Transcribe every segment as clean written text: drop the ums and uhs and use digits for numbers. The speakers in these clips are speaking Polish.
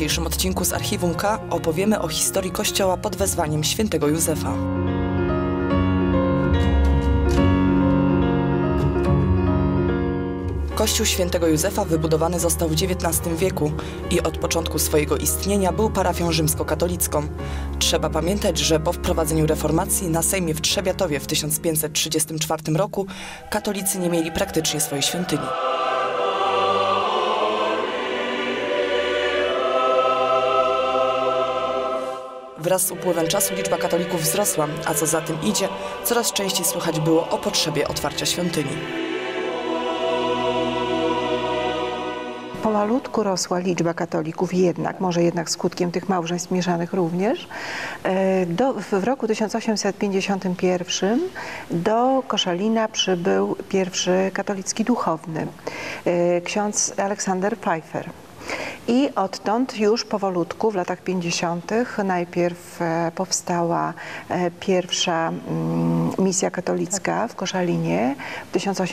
dzisiejszym odcinku z Archiwum K opowiemy o historii kościoła pod wezwaniem świętego Józefa. Kościół świętego Józefa wybudowany został w XIX wieku i od początku swojego istnienia był parafią rzymskokatolicką. Trzeba pamiętać, że po wprowadzeniu reformacji na Sejmie w Trzebiatowie w 1534 roku katolicy nie mieli praktycznie swojej świątyni. Wraz z upływem czasu liczba katolików wzrosła, a co za tym idzie, coraz częściej słychać było o potrzebie otwarcia świątyni. Pomalutku rosła liczba katolików może jednak skutkiem tych małżeństw mieszanych również. W roku 1851 do Koszalina przybył pierwszy katolicki duchowny, ksiądz Aleksander Pfeiffer. I odtąd już powolutku w latach 50. najpierw powstała pierwsza misja katolicka w Koszalinie. W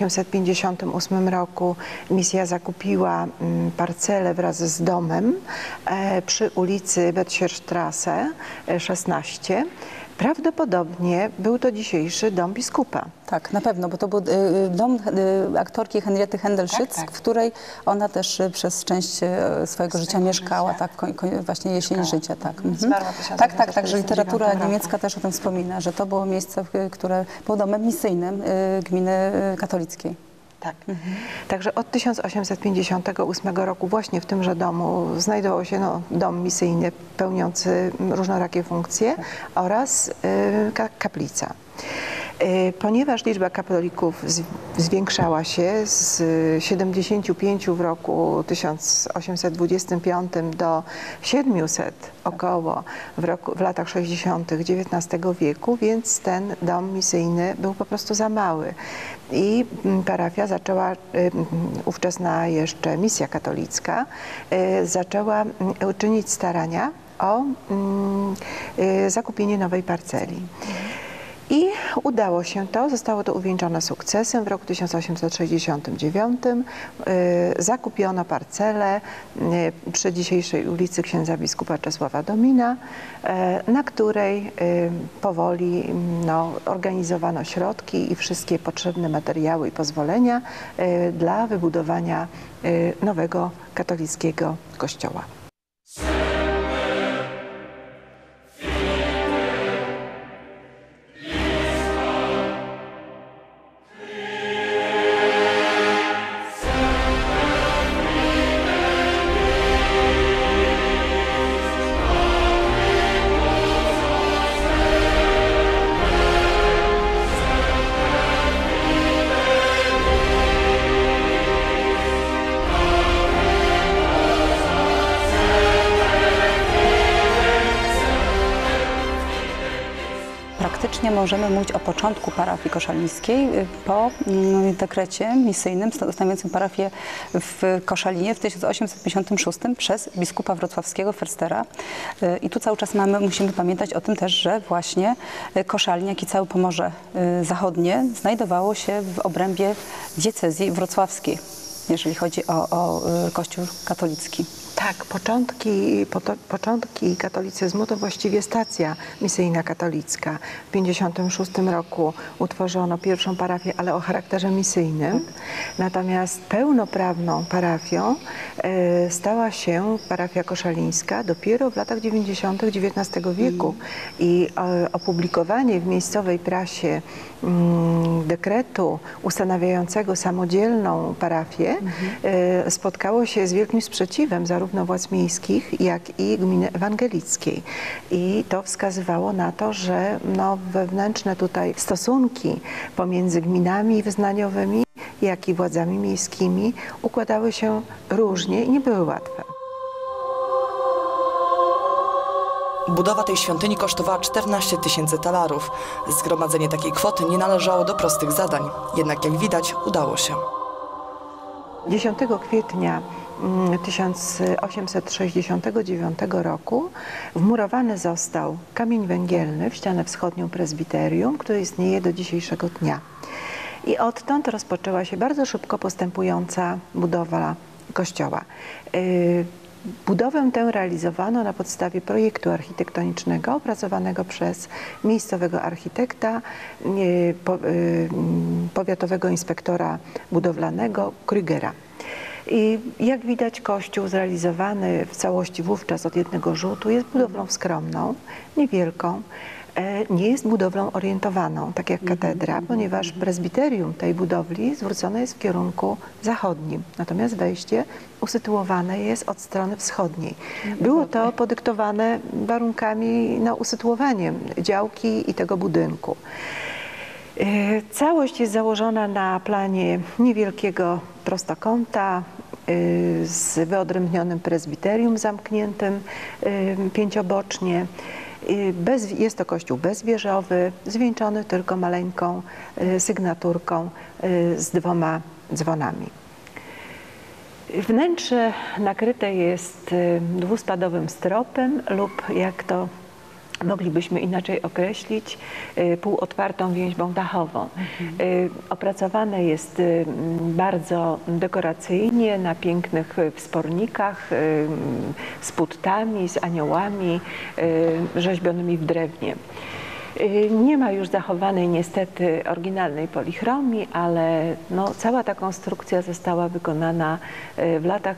1858 roku misja zakupiła parcelę wraz z domem przy ulicy Betschierstrasse 16. Prawdopodobnie był to dzisiejszy dom biskupa. Tak, na pewno, bo to był dom aktorki Henriety Hendelszczyc, w której ona też przez część swojego życia mieszkała, tak, właśnie jesień życia. Tak, tak, że literatura niemiecka też o tym wspomina, że to było miejsce, które było domem misyjnym gminy katolickiej. Tak. Także od 1858 roku właśnie w tymże domu znajdował się dom misyjny pełniący różnorakie funkcje oraz kaplica. Ponieważ liczba katolików zwiększała się z 75 w roku 1825 do 700 około w latach 60. XIX wieku, więc ten dom misyjny był po prostu za mały. I parafia zaczęła, ówczesna jeszcze misja katolicka, zaczęła czynić starania o zakupienie nowej parceli. I udało się to, zostało to uwieńczone sukcesem. W roku 1869 zakupiono parcelę przy dzisiejszej ulicy księdza biskupa Czesława Domina, na której powoli organizowano środki i wszystkie potrzebne materiały i pozwolenia dla wybudowania nowego katolickiego kościoła. Praktycznie możemy mówić o początku parafii koszalińskiej po dekrecie misyjnym ustanawiającym parafię w Koszalinie w 1856 przez biskupa wrocławskiego Förstera. I tu cały czas musimy pamiętać o tym też, że właśnie Koszalin, jak i całe Pomorze Zachodnie znajdowało się w obrębie diecezji wrocławskiej, jeżeli chodzi o Kościół katolicki. Tak, początki katolicyzmu to właściwie stacja misyjna katolicka. W 1956 roku utworzono pierwszą parafię, ale o charakterze misyjnym. Natomiast pełnoprawną parafią stała się parafia koszalińska dopiero w latach 90. XIX wieku. I opublikowanie w miejscowej prasie dekretu ustanawiającego samodzielną parafię spotkało się z wielkim sprzeciwem zarówno władz miejskich, jak i gminy ewangelickiej. I to wskazywało na to, że wewnętrzne tutaj stosunki pomiędzy gminami wyznaniowymi, jak i władzami miejskimi układały się różnie i nie były łatwe. Budowa tej świątyni kosztowała 14 000 talarów. Zgromadzenie takiej kwoty nie należało do prostych zadań. Jednak jak widać, udało się. 10 kwietnia 1869 roku wmurowany został kamień węgielny w ścianę wschodnią prezbiterium, który istnieje do dzisiejszego dnia. I odtąd rozpoczęła się bardzo szybko postępująca budowa kościoła. Budowę tę realizowano na podstawie projektu architektonicznego opracowanego przez miejscowego architekta, powiatowego inspektora budowlanego Krügera. I jak widać, kościół zrealizowany w całości wówczas od jednego rzutu jest budowlą skromną, niewielką. Nie jest budowlą orientowaną, tak jak katedra, ponieważ prezbiterium tej budowli zwrócone jest w kierunku zachodnim, natomiast wejście usytuowane jest od strony wschodniej. Było to podyktowane warunkami, usytuowaniem działki i tego budynku. Całość jest założona na planie niewielkiego prostokąta z wyodrębnionym prezbiterium zamkniętym pięciobocznie. Jest to kościół bezwieżowy, zwieńczony tylko maleńką sygnaturką z 2 dzwonami. Wnętrze nakryte jest dwuspadowym stropem lub, jak to moglibyśmy inaczej określić, półotwartą więźbą dachową. Opracowane jest bardzo dekoracyjnie na pięknych wspornikach z puttami, z aniołami rzeźbionymi w drewnie. Nie ma już zachowanej niestety oryginalnej polichromii, ale cała ta konstrukcja została wykonana w latach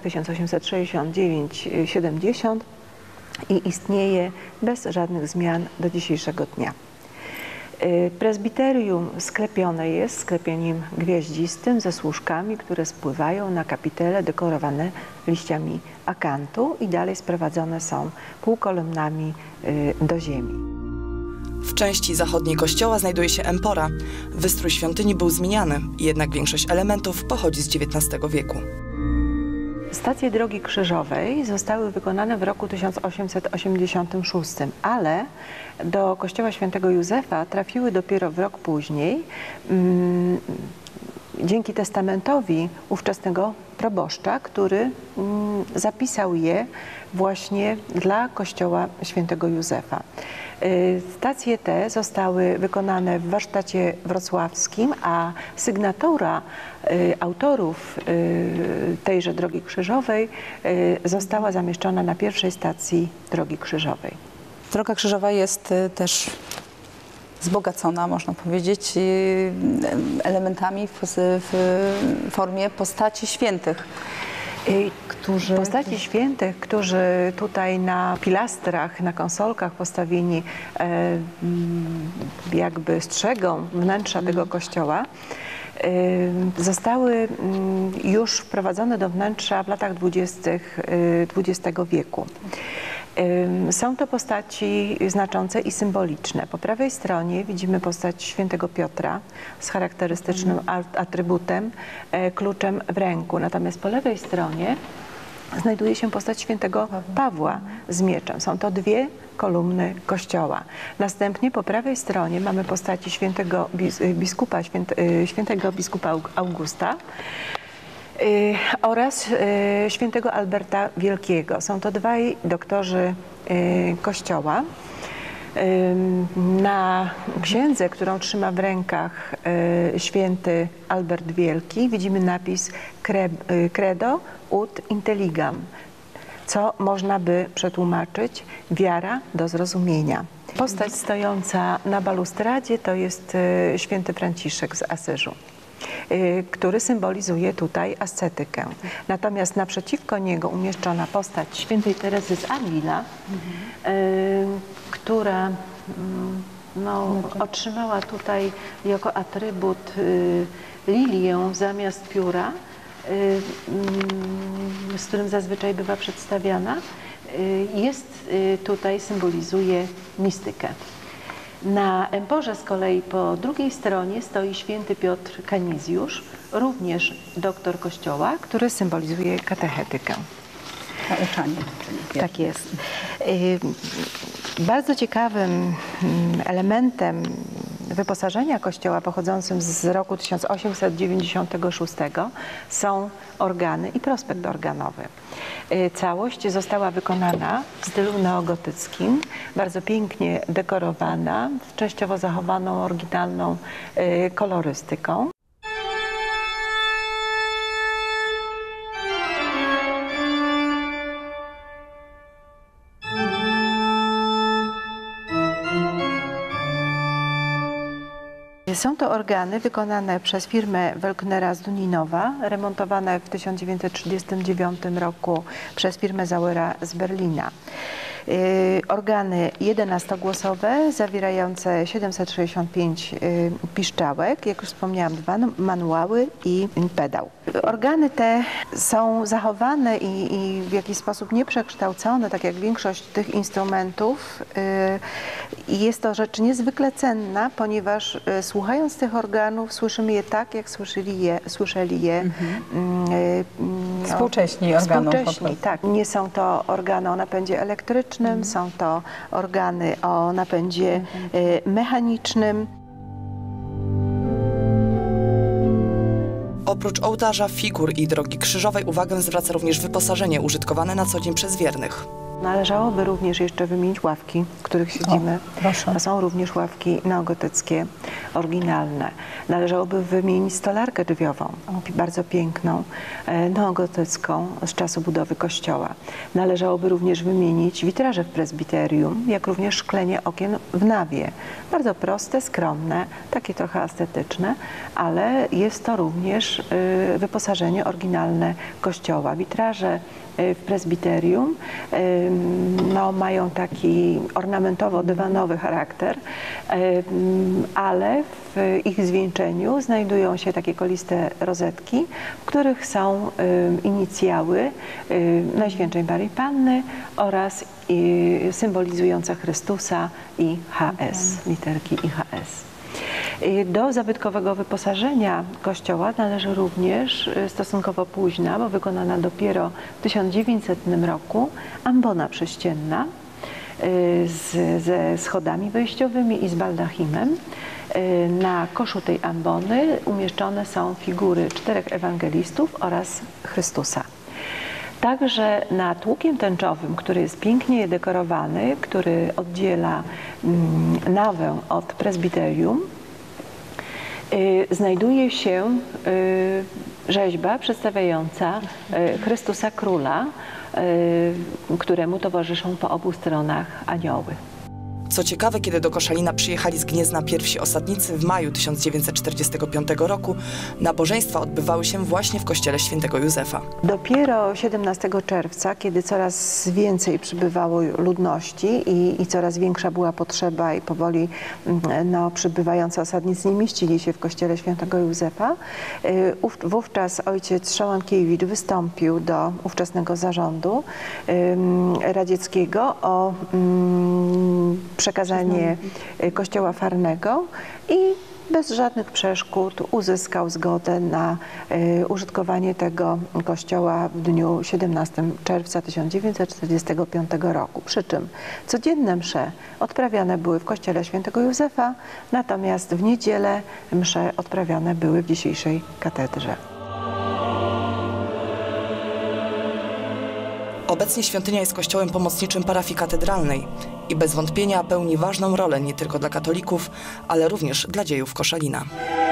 1869-70 i istnieje bez żadnych zmian do dzisiejszego dnia. Prezbiterium sklepione jest sklepieniem gwiaździstym ze służkami, które spływają na kapitele dekorowane liściami akantu i dalej sprowadzone są półkolumnami do ziemi. W części zachodniej kościoła znajduje się empora. Wystrój świątyni był zmieniany, jednak większość elementów pochodzi z XIX wieku. Stacje drogi krzyżowej zostały wykonane w roku 1886, ale do kościoła świętego Józefa trafiły dopiero w rok później dzięki testamentowi ówczesnego proboszcza, który zapisał je właśnie dla kościoła świętego Józefa. Stacje te zostały wykonane w warsztacie wrocławskim, a sygnatura autorów tejże drogi krzyżowej została zamieszczona na pierwszej stacji drogi krzyżowej. Droga krzyżowa jest też wzbogacona, można powiedzieć, elementami w formie postaci świętych. Postaci świętych, którzy tutaj na pilastrach, na konsolkach postawieni jakby strzegą wnętrza tego kościoła, zostały już wprowadzone do wnętrza w latach 20. XX wieku. Są to postaci znaczące i symboliczne. Po prawej stronie widzimy postać świętego Piotra z charakterystycznym atrybutem, kluczem w ręku. Natomiast po lewej stronie znajduje się postać świętego Pawła z mieczem. Są to 2 kolumny kościoła. Następnie po prawej stronie mamy postaci świętego biskupa Augusta oraz świętego Alberta Wielkiego. Są to 2 doktorzy kościoła. Na księdze, którą trzyma w rękach święty Albert Wielki, widzimy napis Credo ut intelligam, co można by przetłumaczyć wiara do zrozumienia. Postać stojąca na balustradzie to jest święty Franciszek z Asyżu, który symbolizuje tutaj ascetykę. Natomiast naprzeciwko niego umieszczona postać świętej Teresy z Avila, która otrzymała tutaj jako atrybut lilię zamiast pióra, z którym zazwyczaj bywa przedstawiana, tutaj symbolizuje mistykę. Na emporze z kolei po drugiej stronie stoi święty Piotr Kanizjusz, również doktor kościoła, który symbolizuje katechetykę. Nauczanie. Tak jest. Bardzo ciekawym elementem wyposażenia kościoła pochodzącym z roku 1896 są organy i prospekt organowy. Całość została wykonana w stylu neogotyckim, bardzo pięknie dekorowana, częściowo zachowaną oryginalną kolorystyką. Są to organy wykonane przez firmę Welknera z Duninowa, remontowane w 1939 roku przez firmę Zauera z Berlina. Organy 11-głosowe zawierające 765 piszczałek, jak już wspomniałam, 2 manuały i pedał. Organy te są zachowane i w jakiś sposób nieprzekształcone, tak jak większość tych instrumentów. I jest to rzecz niezwykle cenna, ponieważ słuchając tych organów słyszymy je tak, jak słyszeli je Współcześni organom. Współcześni, tak. Nie są to organy o napędzie elektrycznym, są to organy o napędzie mechanicznym. Oprócz ołtarza, figur i drogi krzyżowej uwagę zwraca również wyposażenie użytkowane na co dzień przez wiernych. Należałoby również jeszcze wymienić ławki, w których siedzimy. Proszę. To są również ławki neogotyckie, oryginalne. Należałoby wymienić stolarkę drzwiową, bardzo piękną, neogotycką z czasu budowy kościoła. Należałoby również wymienić witraże w prezbiterium, jak również szklenie okien w nawie. Bardzo proste, skromne, takie trochę estetyczne, ale jest to również wyposażenie oryginalne kościoła. Witraże w prezbiterium mają taki ornamentowo-dywanowy charakter, ale w ich zwieńczeniu znajdują się takie koliste rozetki, w których są inicjały Najświętszej Maryi Panny oraz symbolizujące Chrystusa i HS, literki IHS. Do zabytkowego wyposażenia kościoła należy również stosunkowo późna, bo wykonana dopiero w 1900 roku, ambona prześcienna ze schodami wejściowymi i z baldachimem. Na koszu tej ambony umieszczone są figury 4 ewangelistów oraz Chrystusa. Także nad łukiem tęczowym, który jest pięknie dekorowany, który oddziela nawę od prezbiterium, znajduje się rzeźba przedstawiająca Chrystusa Króla, któremu towarzyszą po obu stronach anioły. Co ciekawe, kiedy do Koszalina przyjechali z Gniezna pierwsi osadnicy w maju 1945 roku, nabożeństwa odbywały się właśnie w kościele świętego Józefa. Dopiero 17 czerwca, kiedy coraz więcej przybywało ludności i coraz większa była potrzeba i powoli przybywający osadnicy nie mieścili się w kościele świętego Józefa, wówczas ojciec Szałankiewicz wystąpił do ówczesnego zarządu radzieckiego o przekazanie kościoła farnego i bez żadnych przeszkód uzyskał zgodę na użytkowanie tego kościoła w dniu 17 czerwca 1945 roku. Przy czym codzienne msze odprawiane były w kościele świętego Józefa, natomiast w niedzielę msze odprawiane były w dzisiejszej katedrze. Obecnie świątynia jest kościołem pomocniczym parafii katedralnej i bez wątpienia pełni ważną rolę nie tylko dla katolików, ale również dla dziejów Koszalina.